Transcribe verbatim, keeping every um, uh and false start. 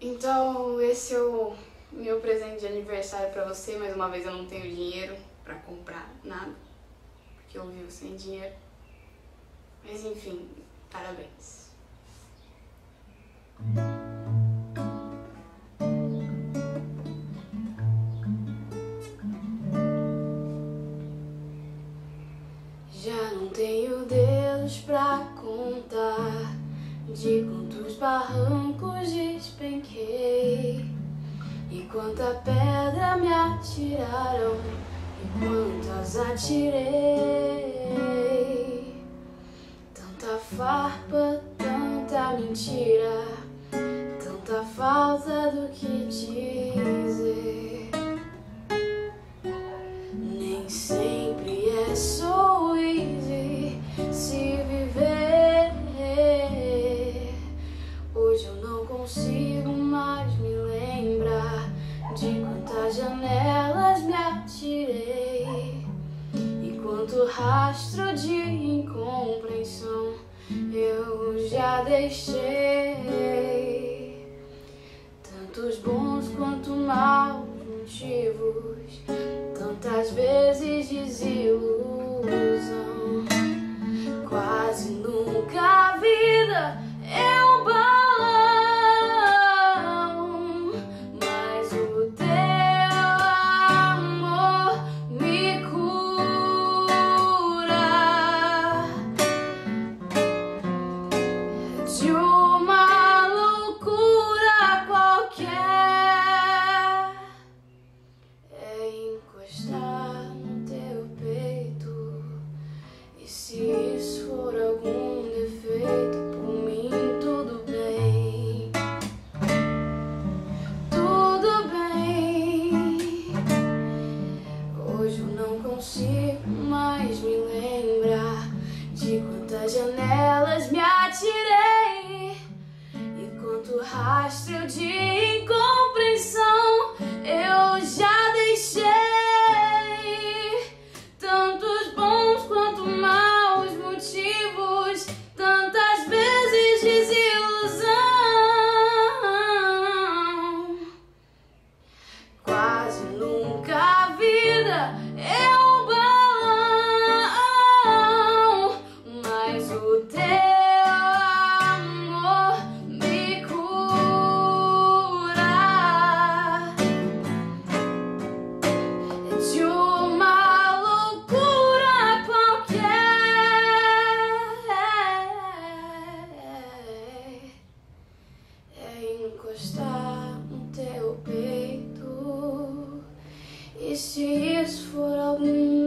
Então esse é o meu presente de aniversário pra você. Mais uma vez eu não tenho dinheiro pra comprar nada, porque eu vivo sem dinheiro. Mas enfim, parabéns. Já não tenho dedos pra contar de quantos barrancos despenquei, e quanta pedra me atiraram, e quantas atirei. Tanta farpa, tanta mentira, tanta falta do que dizer. Nem sempre é so easy se viver. Hoje eu não consigo mais me lembrar de quantas janelas me atirei, e quanto rastro de incompreensão eu já deixei. Tantos bons quanto maus motivos, tantas vezes desilusão. Quase nunca a vida é um balão, mas o teu amor me cura de uma loucura qualquer. É encostar no teu peito, e se isso for algum defeito, por mim tudo bem, tudo bem. Hoje eu não consigo mais me lembrar de quantas janelas me atirei, e quanto rastro de incompreensão eu já deixei. Tantos bons quanto maus motivos, tantas vezes desilusão. Quase nunca a vida é um balão, mas o teu amor me cura de uma loucura qualquer. É encostar no teu peito, e se isso for algum